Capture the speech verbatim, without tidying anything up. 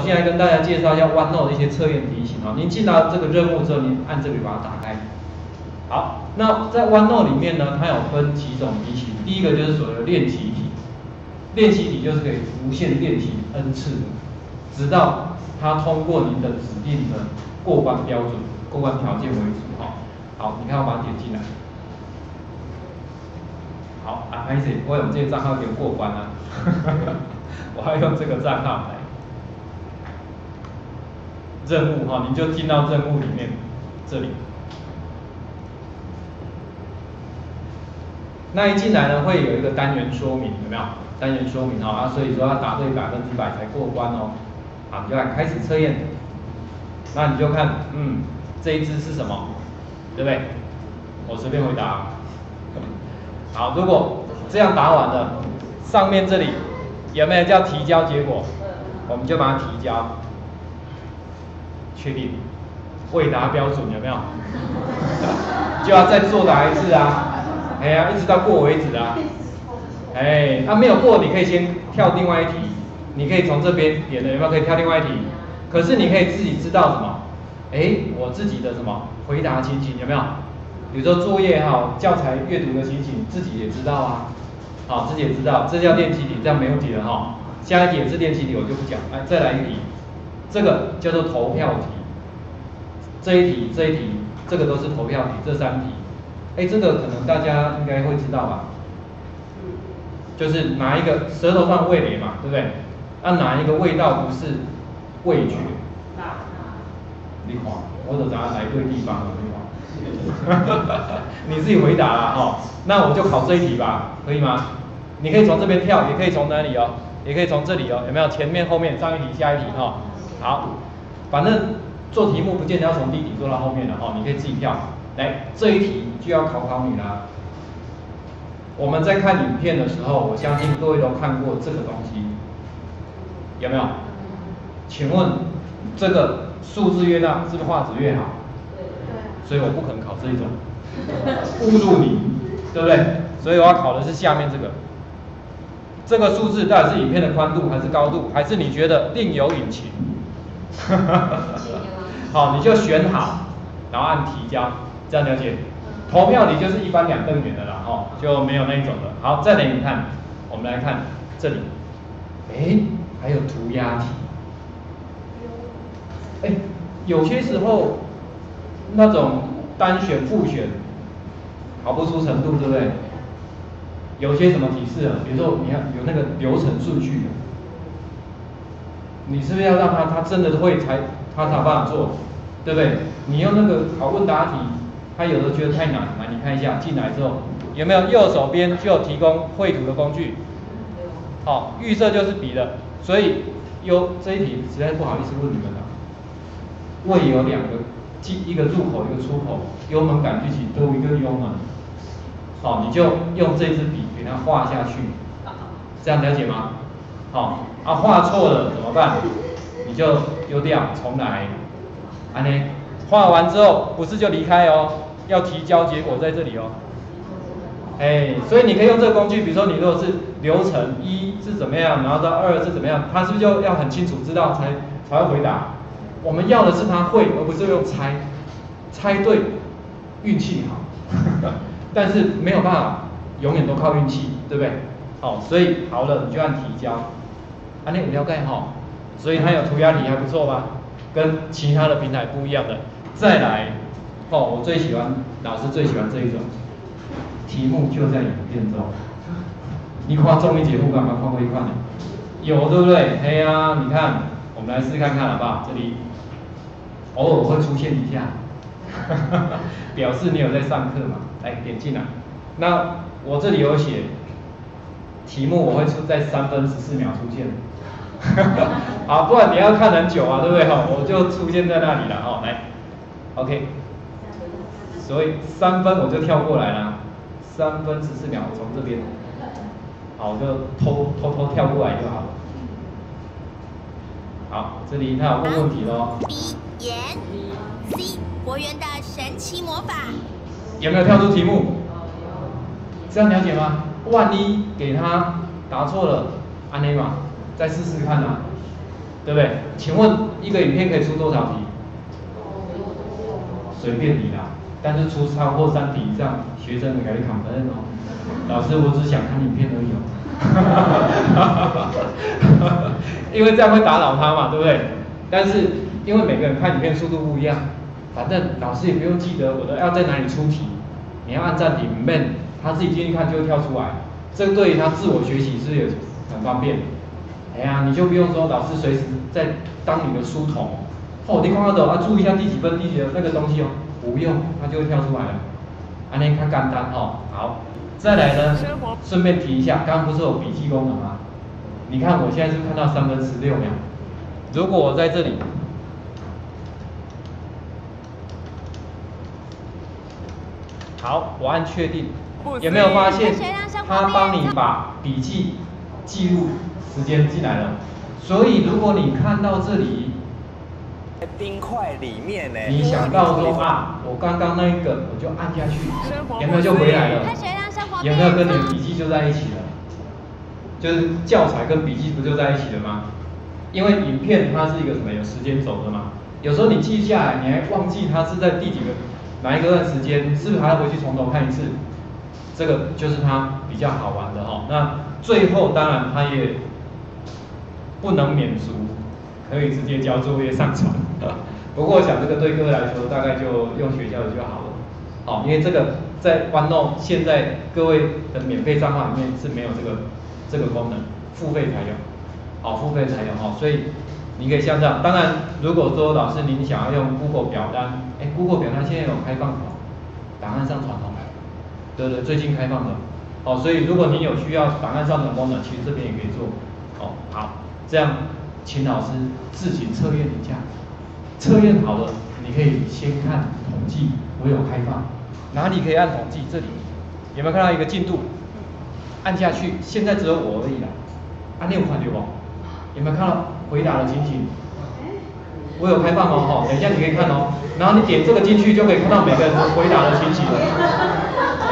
现在跟大家介绍一下 OneNote 的一些测验题型啊。您进到这个任务之后，您按这里把它打开。好，那在 OneNote 里面呢，它有分几种题型。第一个就是所谓的练习题，练习题就是可以无限练习 n 次的，直到它通过您的指定的过关标准、过关条件为止哈。好，你看我把它点进来。好，啊，拍谁？我用这个账号给我过关啊，我还用这个账号来。任务哈，你就进到任务里面，这里。那一进来呢，会有一个单元说明，有没有？单元说明哈啊，所以说要答对百分之百才过关哦。好，你就来开始测验。那你就看，嗯，这一支是什么，对不对？我随便回答。好，如果这样答完了，上面这里有没有叫提交结果？我们就把它提交。确定，未达标准有没有？就要再作答一次啊！哎呀，一直到过为止啊！哎，他、啊、没有过，你可以先跳另外一题，你可以从这边点的有没有可以跳另外一题？可是你可以自己知道什么？哎，我自己的什么回答情形有没有？比如说作业也好，教材阅读的情形，自己也知道啊。好，自己也知道，这叫练习题，这样没问题了哈。下一题也是练习题，我就不讲。来，再来一题。这个叫做投票题，这一题、这一题，这个都是投票题，这三题，哎，这个可能大家应该会知道吧？就是哪一个舌头上味蕾嘛，对不对？啊，哪一个味道不是味觉？你看，我都答来对地方了，你看，你自己回答啦哦。那我就考这一题吧，可以吗？你可以从这边跳，也可以从哪里哦，也可以从这里哦，有没有？前面、后面，上一题、下一题哈。好，反正做题目不见得要从第一题做到后面的哈，你可以自己跳。来，这一题就要考考你啦。我们在看影片的时候，我相信各位都看过这个东西，有没有？请问这个数字越大，是不是画质越好？所以我不可能考这一种，侮辱你，对不对？所以我要考的是下面这个。这个数字到底是影片的宽度还是高度，还是你觉得另有隐情？好，你就选好，然后按提交，这样了解。投票题就是一般两瞪眼的啦，哦，就没有那一种的。好，再来你看，我们来看这里，哎，还有涂鸦题。哎，有些时候那种单选、复选，考不出程度，对不对？有些什么提示啊？比如说你看有那个流程顺序的。你是不是要让他他真的会才他才有办法做，对不对？你用那个考问答题，他有的觉得太难，来你看一下进来之后有没有右手边就有提供绘图的工具，好、哦，预设就是笔的，所以有这一题实在不好意思问你们了。胃有两个，一个入口一个出口，幽门杆菌群都有一个幽门，好、哦，你就用这支笔给它画下去，这样了解吗？好、哦，啊画错了怎么办？你就丢掉，重来。安呢，画完之后不是就离开哦，要提交结果在这里哦。哎，所以你可以用这个工具，比如说你如果是流程一是怎么样，然后到二是怎么样，他是不是就要很清楚知道才才会回答？我们要的是他会，而不是用猜，猜对，运气好，但是没有办法永远都靠运气，对不对？好、哦，所以好了你就按提交。安内有了解哈，所以它有涂鸦题还不错吧？跟其他的平台不一样的。再来，哦，我最喜欢，老师最喜欢这一种，题目就在影片中。你看综艺节目干嘛看过一看呢？有对不对？哎呀、啊，你看，我们来试看看好不好？这里偶尔会出现一下，表示你有在上课嘛？来点进来。那我这里有写题目，我会出在三分十四秒出现。好，不然你要看很久啊，对不对？哈，我就出现在那里了哦。来 ，OK， 所以三分我就跳过来了，三分十四秒从这边，好，我就偷偷偷跳过来就好了。好，这里他有问问题咯。B 言 C 佛缘的神奇魔法，有没有跳出题目？这样了解吗？万一给他答错了，安内嘛。再试试看啊， 对不对？请问一个影片可以出多少题？随便你啦，但是出超过三题以上，学生会给你砍分哦。老师，我只想看影片而已哦。因为这样会打扰他嘛，对不对？但是因为每个人看影片速度不一样，反正老师也不用记得我的要在哪里出题，你要按暂停 ，man， 他自己进去看就会跳出来，这个对于他自我学习是有很方便。哎呀，你就不用说老师随时在当你的书童。哦，你看到的啊，注意一下第几分、第几的那个东西哦，不用，它就会跳出来了。安尼较简单哦。好，再来呢，顺便提一下，刚刚不是有笔记功能吗？你看我现在是看到三分十六秒，如果我在这里，好，我按确定，有没有发现它帮你把笔记记录时间进来了？所以如果你看到这里。 冰块里面呢， 你想到说啊，我刚刚那一个我就按下去，有没有就回来了？有没有跟你的笔记就在一起了？就是教材跟笔记不就在一起了吗？因为影片它是一个什么有时间轴的嘛，有时候你记下来，你还忘记它是在第几个哪一个段时间，是不是还要回去从头看一次？这个就是它比较好玩的哈。那最后当然它也不能免俗。可以直接交作业上传，不过我想这个对各位来说，大概就用学校的就好了，好，因为这个在 OneNote 现在各位的免费账号里面是没有这个这个功能，付费才有，好，付费才有哈，所以你可以像这样。当然，如果说老师您想要用 Google 表单，哎 ，Google 表单现在有开放哦，档案上传哦，对对，最近开放的，哦，所以如果你有需要档案上传功能，其实这边也可以做，哦，好，这样。请老师自行测验一下，测验好了，你可以先看统计，我有开放，哪里可以按统计？这里有没有看到一个进度？按下去，现在只有我而已啦。按钮看对不？有没有看到回答的情形？我有开放哦，哈，等一下你可以看哦。然后你点这个进去，就可以看到每个人回答的情形了。